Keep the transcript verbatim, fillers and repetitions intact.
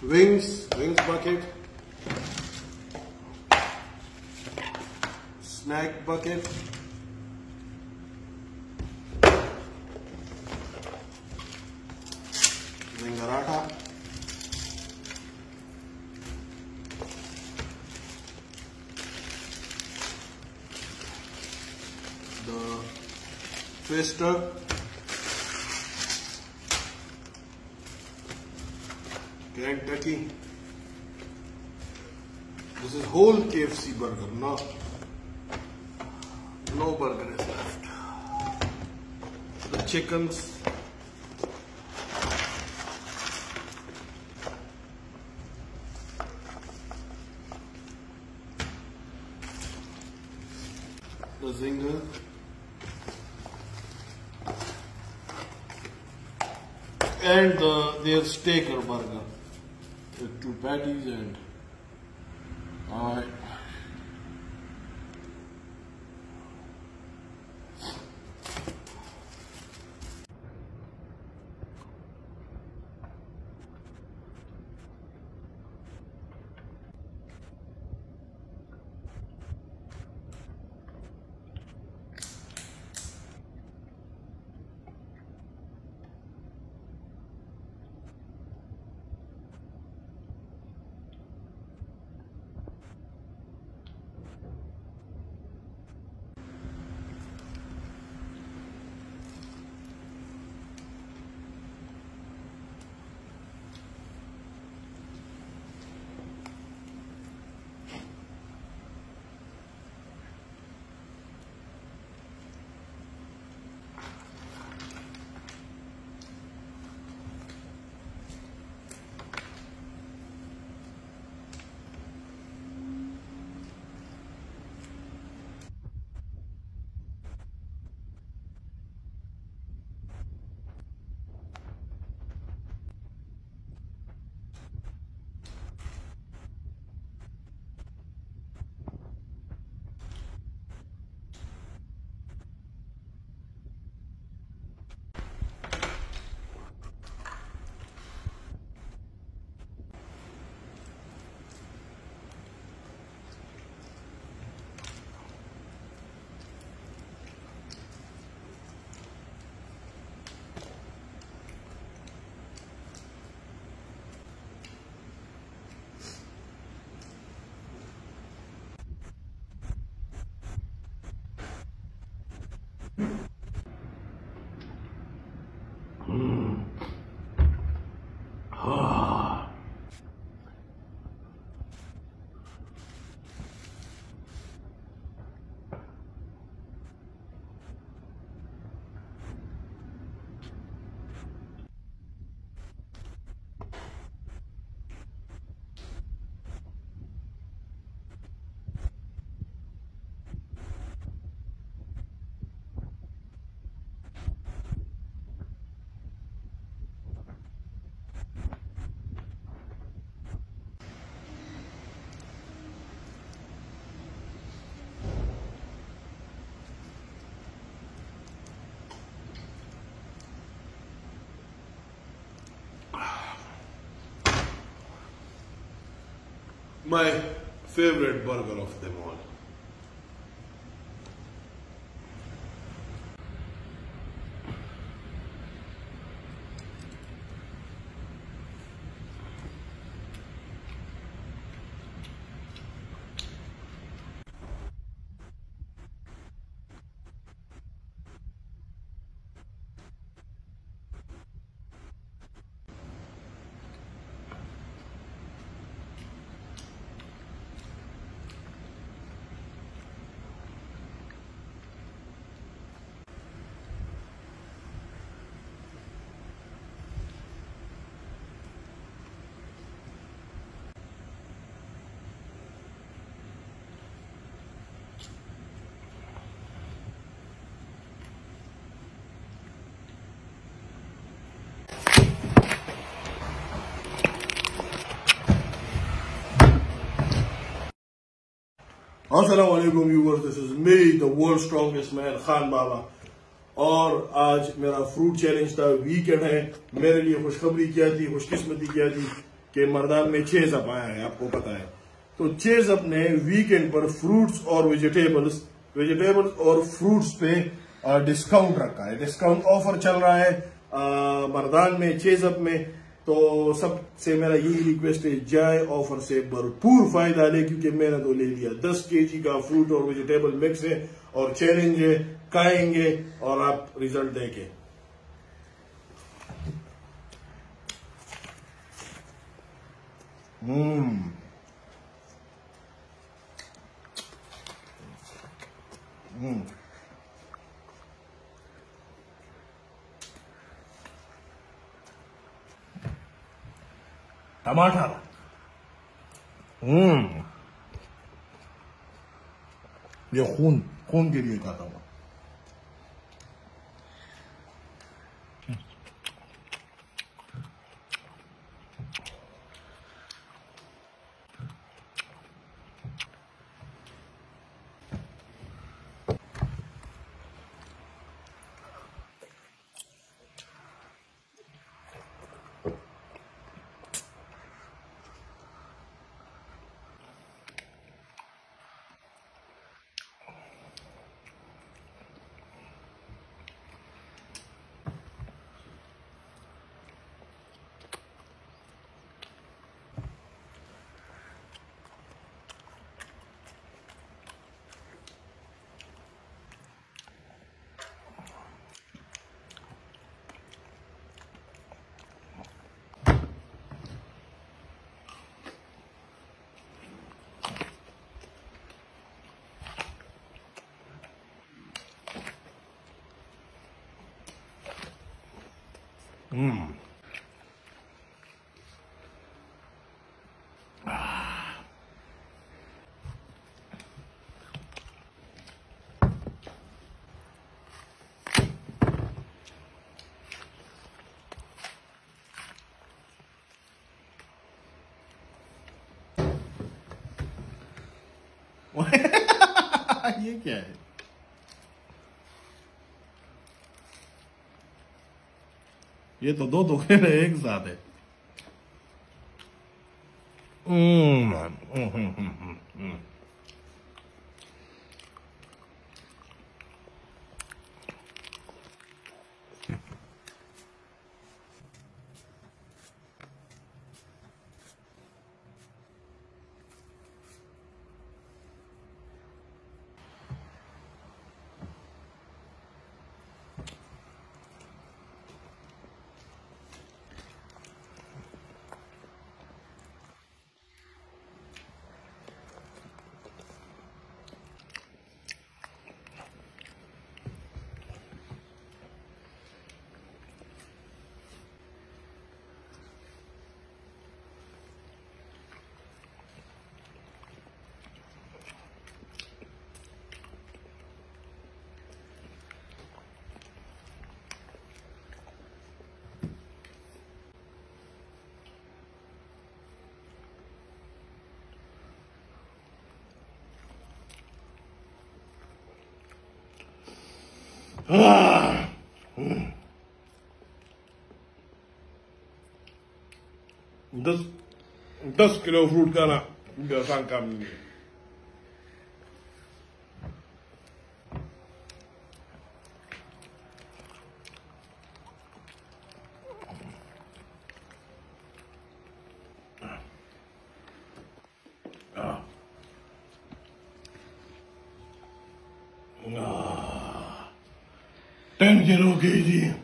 Wings, wings bucket, snack bucket, zingaratha, the twister, Kentucky. This is whole K F C burger. No, no burger is left. The chickens. The zinger. And the, their steak or burger. With two patties and alright. Mm. Ah. My favorite burger of them all. अस्सलामुअलैकुम viewers, this is me the world strongest man Khan Baba. और आज मेरा fruit challenge था, weekend है, मेरे लिए खुशखबरी क्या थी, खुशकिस्मती क्या थी कि मर्दान में छह जप आया है, आपको पता है। तो छह जप ने वीकेंड पर फ्रूट्स और वेजिटेबल्स वेजिटेबल्स और फ्रूट्स पे डिस्काउंट रखा है, डिस्काउंट ऑफर चल रहा है आ, मर्दान में छह जप में। तो सबसे मेरा यही रिक्वेस्ट है, जाए ऑफर से भरपूर फायदा ले, क्योंकि मैंने तो ले लिया दस केजी का फ्रूट और वेजिटेबल मिक्स है और चैलेंज है, खाएंगे और आप रिजल्ट देखें। हम्म हम्म टमाटर, हम्म ये खून खून के लिए खाता हूँ। हम्म ये क्या है? ये तो दो धोखे एक साथ है। हम्म हम्म हम्म हम्म Ah. दस दस किलो फ्रूट खाना कोई आसान काम नहीं है। टेन किलो के जी